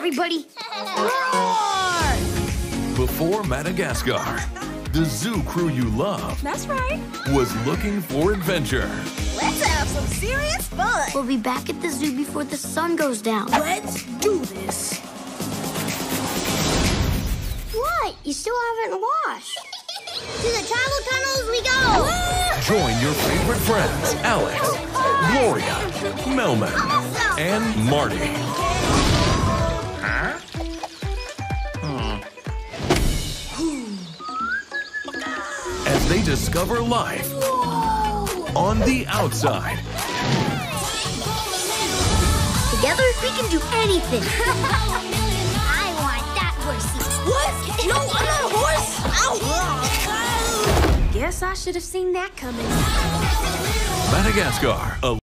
Sorry, buddy. Roar! Before Madagascar, the zoo crew you love That's right. was looking for adventure. Let's have some serious fun. We'll be back at the zoo before the sun goes down. Let's do this. What? You still haven't washed. To the travel tunnels we go! Join your favorite friends, Alex, Gloria, Melman, and Marty. As they discover life on the outside. Together, we can do anything. I want that horsey. What? No, I'm not a horse. Ow. Guess I should have seen that coming. Madagascar, a